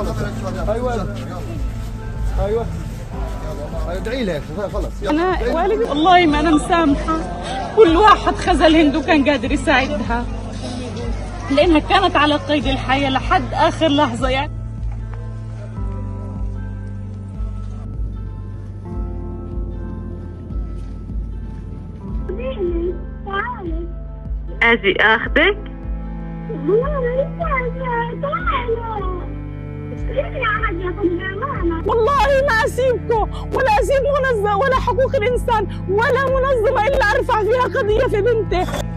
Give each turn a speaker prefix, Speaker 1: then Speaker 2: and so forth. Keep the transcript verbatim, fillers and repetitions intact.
Speaker 1: ايوه ايوه ادعي لك خلص.
Speaker 2: انا والدي والله ما انا مسامحه، كل واحد خذل هند وكان قادر يساعدها لانها كانت على قيد الحياه لحد اخر لحظه يعني.
Speaker 3: تعالي
Speaker 2: اجي اخذك؟ والله ما اسيبكم ولا اسيب منظمه ولا حقوق الانسان ولا منظمه الا ارفع فيها قضيه في بنتي.